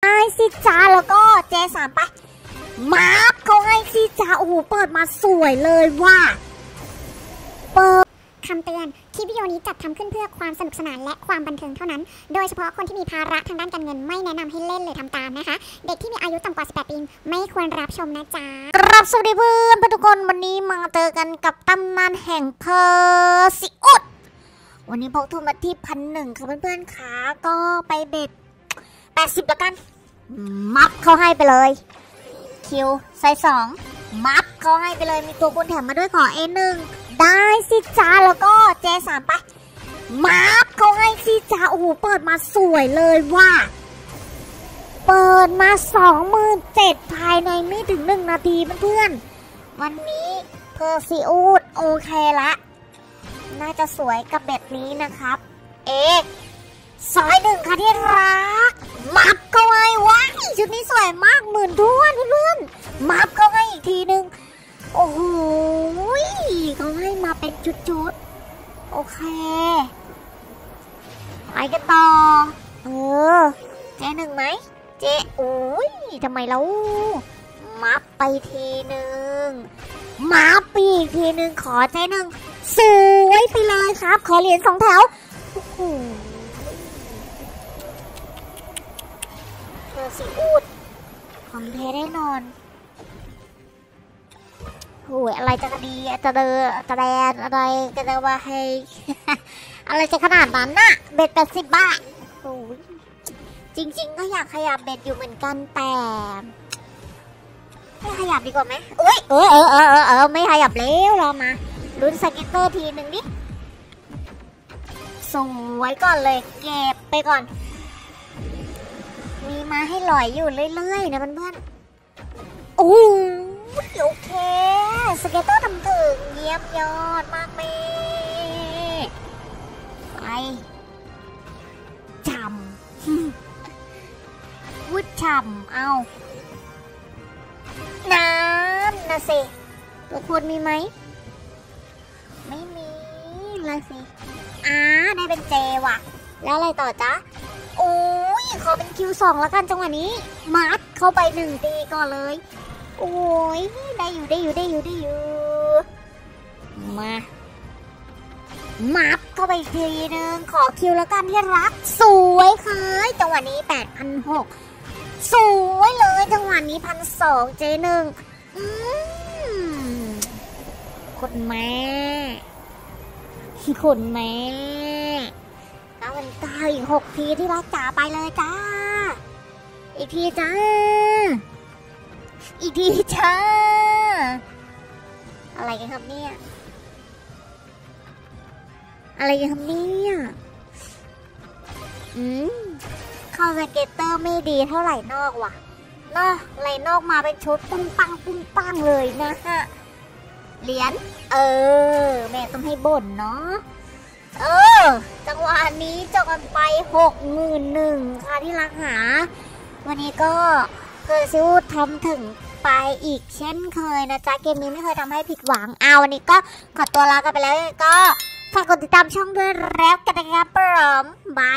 สิจ้าแล้วก็เจสามไปมาร์คเขาให้สิจ้าโอ้โหเปิดมาสวยเลยว่าเปิดคำเตือนคลิปวิดีโอนี้จัดทำขึ้นเพื่อความสนุกสนานและความบันเทิงเท่านั้นโดยเฉพาะคนที่มีภาระทางด้านการเงินไม่แนะนำให้เล่นหรือทำตามนะคะเด็กที่มีอายุต่ำกว่า18 ปีไม่ควรรับชมนะจ๊ะครับสวัสดีเพื่อนทุกคนวันนี้มาเจอกันกับตำนานแห่งเพอร์ซิอุสวันนี้พกทุนมาที่1,100ค่ะเพื่อนๆขาก็ไปเบ็ด80แล้วกันมัฟเขาให้ไปเลยคิวไซส์2มัฟเขาให้ไปเลยมีตัวคุณแถมมาด้วยขอ A1 ได้สิจ้าแล้วก็เจสามไปมาร์คเขาให้สิจ้าโอ้โหเปิดมาสวยเลยว่าเปิดมา 27,000 ภายในไม่ถึง1 นาทีเพื่อนๆวันนี้เพอร์ซิอุสโอเคละน่าจะสวยกับเบ็ดนี้นะครับซอย1ค่ะที่รักมัฟเขาให้ว้ายชุดนี้สวยมาก10,000ท้วนเพื่อนๆมัฟเขาให้อีกทีนึงโอ้โหเขาให้มาเป็นชุดๆโอเคไปกันต่อเจ๊1ไหมเจ๊โอ้ยทำไมแล้วมัฟไปทีนึงมัฟไปอีกทีนึงขอเจ๊1สวยไปเลยครับขอเหรียญ2 แถวโอ้โหเพอร์ซิอุสของแท้แน่นอนโอ้ยอะไรจะดีจะเดอจะแดนอะไรจะเดอว่าให้ อะไรจะขนาดนั้นน่ะเบ็ด80 บาทโอ้ยจริงๆก็อยากขยับเบ็ดอยู่เหมือนกันแต่ไม่ขยับดีกว่าไหมอุ้ยไม่ขยับแล้วรอมาลุ้นสเก็ตเตอร์ทีหนึ่งนิดส่งไว้ก่อนเลยเก็บไปก่อนมีมาให้หลอยอยู่เรื่อยๆนะเพื่อนๆโอ้โอเคสเก็ตเตอร์ทำถึงเยี่ยมยอดมากเมไปฉ่ำวุ้ดฉ่ำเอาน้ำนะสิตัวคุณมีไหมไม่มีเลยสิได้เป็นเจว่ะแล้วอะไรต่อจ๊ะโอ้ยขอเป็นคิว2แล้วกันจังหวะนี้มัดเข้าไป1 ตีก่อนเลยโอ้ยได้อยู่มามัฟเข้าไปทีนึงขอคิวแล้วกันที่รักสวยค่ะจังหวะนี้8,600สวยเลยจังหวะนี้1,200เจ1คุณแม่เอาเป็น9อีก6 ทีที่รักจ๋าไปเลยจ้าอีกทีจ้าอีกทีจ้าอะไรกันครับเนี่ยเข้าสเก็ตเตอร์ไม่ดีเท่าไหร่นอกว่ะนอกไหลนอกมาเป็นชุดปุ้งปังเลยนะฮะเหรียญแม่ต้องให้บ่นเนาะจังหวะนี้จบกันไป61,000ค่ะที่รักหาวันนี้ก็เพอร์ซิอุสทำถึงไปอีกเช่นเคยนะจ๊ะเกมนี้ไม่เคยทำให้ผิดหวังวันนี้ก็ขอตัวลากันไปแล้วก็ฝากกดติดตามช่องด้วยแล้วกันนะครับบาย